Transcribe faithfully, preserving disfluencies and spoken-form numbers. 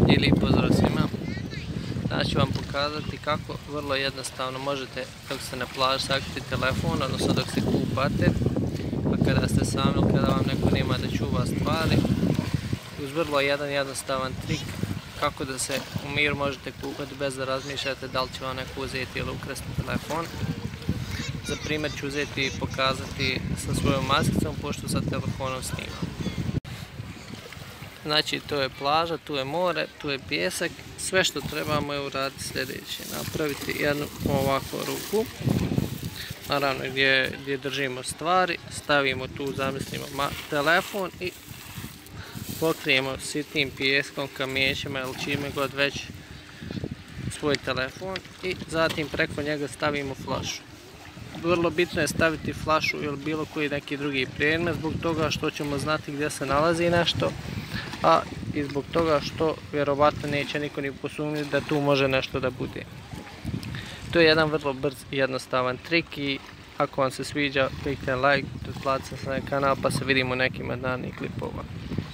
I lijep pozdrav svima. Danas ću vam pokazati kako vrlo jednostavno možete dok ste na plaži sakriti telefon, odnosno dok se kupate, pa kada ste sami ili kada vam neko nema da čuva stvari, uz vrlo jedan jednostavan trik kako da se u miru možete kupati bez da razmišljate da li će vam neko uzeti ili ukrasti telefon. Za primjer ću uzeti i pokazati sa svojom maskicom pošto sa telefonom snimam. Znači, to je plaža, tu je more, tu je pijesak. Sve što trebamo je uraditi sljedeće. Napraviti jednu ovakvu ruku, naravno gdje, gdje držimo stvari, stavimo tu, zamislimo telefon i pokrijemo sitnim pijeskom, kamijećima ili čime god već svoj telefon i zatim preko njega stavimo flašu. Vrlo bitno je staviti flašu ili bilo koji neki drugi predmet zbog toga što ćemo znati gdje se nalazi nešto, a i zbog toga što vjerovatno neće niko ni posumnjati da tu može nešto da bude. To je jedan vrlo brz i jednostavan trik i ako vam se sviđa kliknite like, pretplatite se na kanal pa se vidimo u nekim od narednih klipova.